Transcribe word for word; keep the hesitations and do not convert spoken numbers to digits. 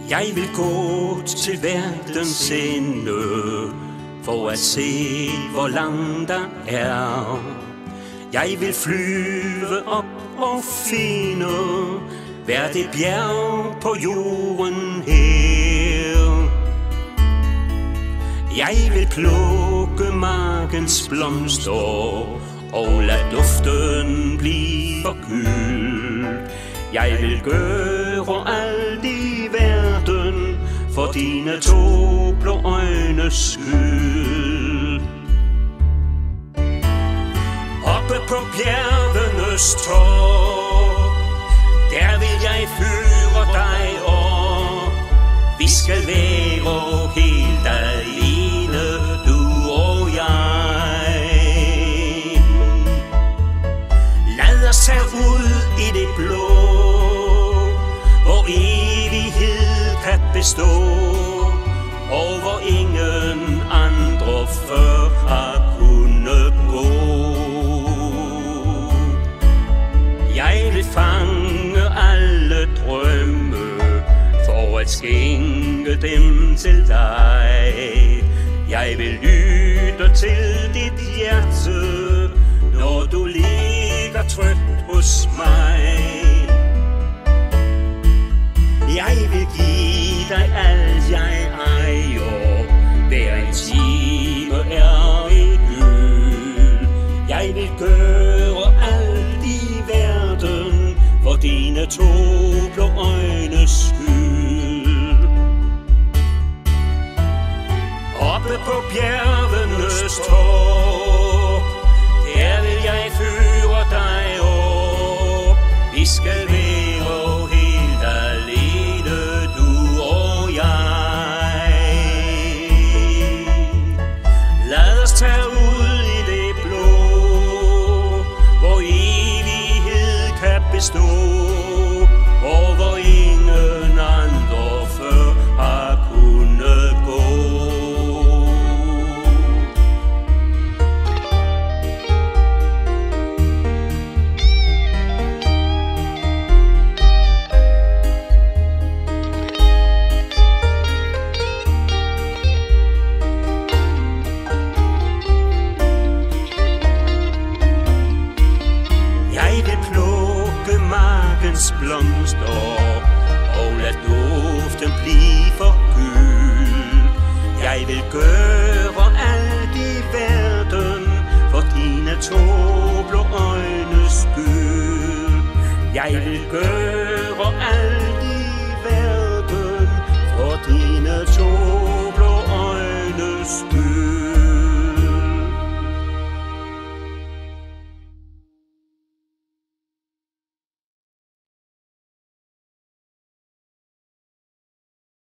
Jeg vil gå til verdens ende for at se, hvor langt der er. Jeg vil flyve op og finde hver det bjerg på jorden her. Jeg vil plukke markens blomster og lad duften blive gyld. Jeg vil gøre alt i verden for dine to blå øjnes skyld. Oppe på bjergenes top, der vil jeg føre dig op. Vi skal være helt alene, du og jeg. Lad os tage ud i det blå, hvor evighed kan bestå, og hvor ingen andre før har kunnet gå. Jeg vil fange alle drømme for at skænke dem til dig. Jeg vil lytte til dit hjerte, når du ligger trygt hos mig. Jeg vil give dig alt jeg ejer, hver en time er et guld. Jeg vil gøre alt i verden for dine to blå øjnes skyld. Oppe på bjergenes top, der vil jeg føre dig op. Vi skal være helt alene, du og jeg. Lad os tage ud i det blå, hvor evighed kan bestå, og hvor ingen andre før har kunnet gå. Blomster og lad duften blive forgyldt. Jeg vil gøre alt i verden for dine to blå øjnes skyld. Jeg vil gøre alt